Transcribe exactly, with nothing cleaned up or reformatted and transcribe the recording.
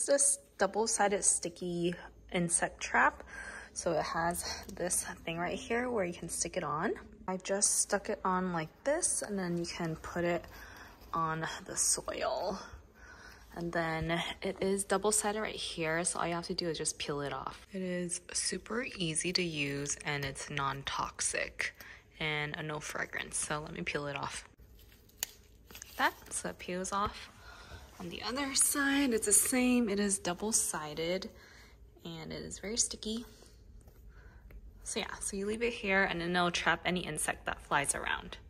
is this double-sided sticky insect trap. So it has this thing right here where you can stick it on. I just stuck it on like this, and then you can put it on the soil. And then it is double-sided right here, so all you have to do is just peel it off. It is super easy to use, and it's non-toxic and a no fragrance. So let me peel it off. Like that, so it peels off. On the other side, it's the same. It is double-sided, and it is very sticky. So yeah, so you leave it here, and then it'll trap any insect that flies around.